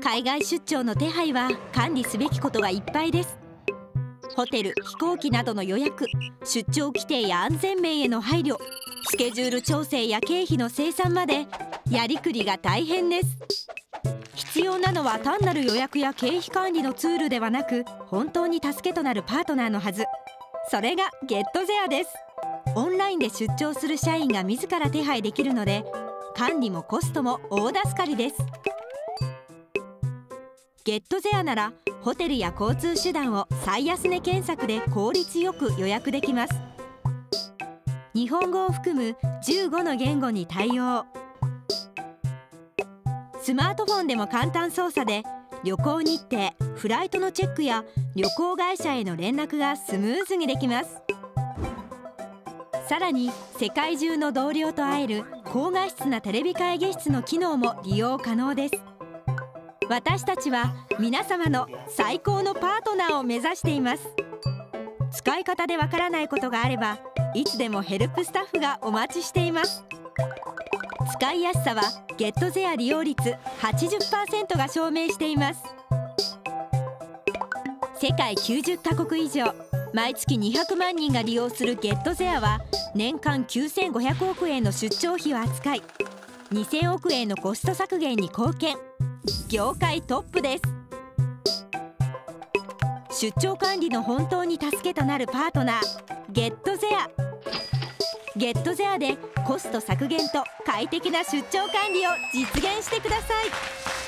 海外出張の手配は管理すべきことがいっぱいです。ホテル、飛行機などの予約、出張規定や安全面への配慮、スケジュール調整や経費の精算までやりくりが大変です。必要なのは単なる予約や経費管理のツールではなく、本当に助けとなるパートナーのはず。それがゲットゼアです。オンラインで出張する社員が自ら手配できるので、管理もコストも大助かりです。ゲットゼアならホテルや交通手段を最安値検索で効率よく予約できます。日本語を含む15の言語に対応。スマートフォンでも簡単操作で、旅行日程、フライトのチェックや旅行会社への連絡がスムーズにできます。さらに世界中の同僚と会える高画質なテレビ会議室の機能も利用可能です。私たちは皆様の最高のパートナーを目指しています。使い方でわからないことがあれば、いつでもヘルプスタッフがお待ちしています。使いやすさはゲットゼア利用率 80% が証明しています。世界90カ国以上、毎月200万人が利用するゲットゼアは、年間9500億円の出張費を扱い、2000億円のコスト削減に貢献。業界トップです。出張管理の本当に助けとなるパートナー、ゲットゼア。ゲットゼアでコスト削減と快適な出張管理を実現してください。